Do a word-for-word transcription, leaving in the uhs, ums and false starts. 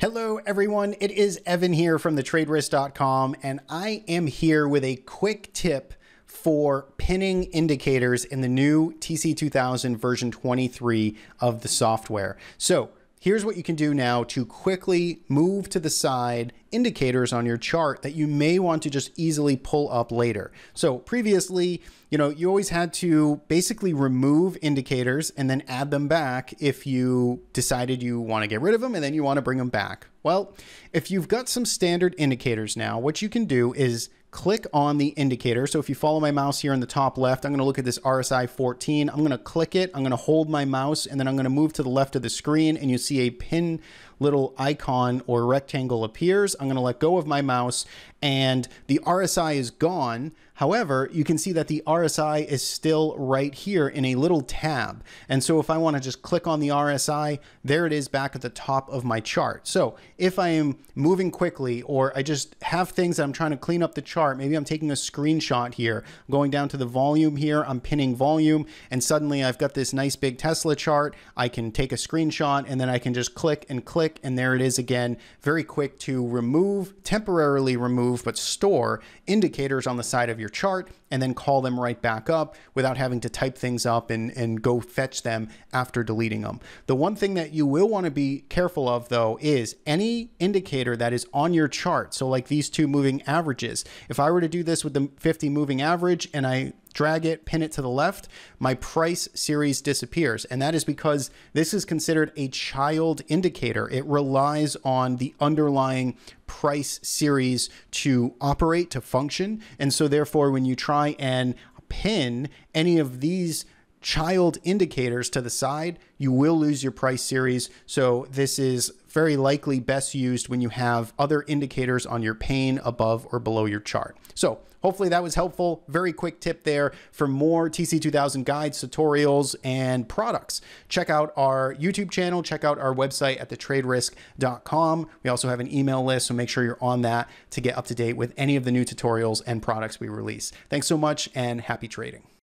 Hello everyone, it is Evan here from the trade risk dot com, and I am here with a quick tip for pinning indicators in the new T C two thousand version twenty-three of the software. So here's what you can do now to quickly move to the side indicators on your chart that you may want to just easily pull up later. So previously, you know, you always had to basically remove indicators and then add them back if you decided you want to get rid of them and then you want to bring them back. Well, if you've got some standard indicators now, what you can do is click on the indicator. So if you follow my mouse here in the top left, I'm going to look at this R S I fourteen. I'm going to click it. I'm going to hold my mouse and then I'm going to move to the left of the screen and you see a pin little icon or rectangle appears. I'm going to let go of my mouse and the R S I is gone. However, you can see that the R S I is still right here in a little tab. And so if I want to just click on the R S I, there it is back at the top of my chart. So if I am moving quickly or I just have things that I'm trying to clean up the chart, maybe I'm taking a screenshot here, going down to the volume here, I'm pinning volume, and suddenly I've got this nice big Tesla chart. I can take a screenshot and then I can just click and click and there it is again. Very quick to remove, temporarily remove, but store indicators on the side of your chart and then call them right back up without having to type things up and, and go fetch them after deleting them. The one thing that you will want to be careful of though is any indicator that is on your chart. So like these two moving averages, if I were to do this with the fifty moving average and I drag it, pin it to the left, my price series disappears. And that is because this is considered a child indicator. It relies on the underlying price series to operate, to function. And so therefore, when you try and pin any of these child indicators to the side, you will lose your price series. So this is very likely best used when you have other indicators on your pane above or below your chart. So hopefully that was helpful. Very quick tip there. For more T C two thousand guides, tutorials, and products, check out our YouTube channel, check out our website at the trade risk dot com. We also have an email list, so make sure you're on that to get up to date with any of the new tutorials and products we release. Thanks so much and happy trading.